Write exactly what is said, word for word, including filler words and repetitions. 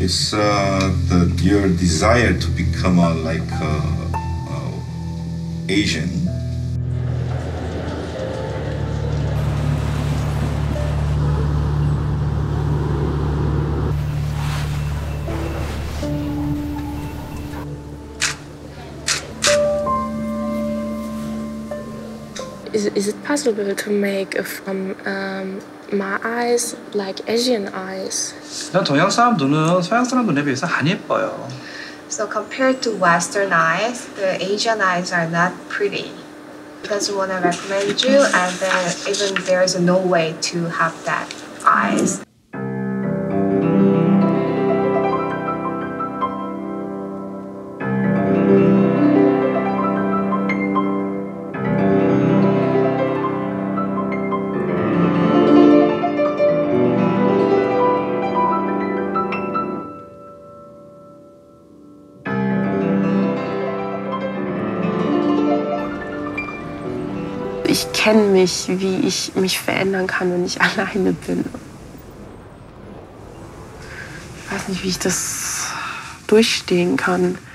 It's uh, the, your desire to become a, like uh, uh, Asian. Is, is it possible to make from um, my eyes like Asian eyes? 그냥 동양 사람 눈은 서양 사람 눈에 비해서 안 예뻐요. So compared to Western eyes, the Asian eyes are not pretty. That's what I recommend you, and then even there's no way to have that eyes. Ich kenne mich, wie ich mich verändern kann, wenn ich alleine bin. Ich weiß nicht, wie ich das durchstehen kann.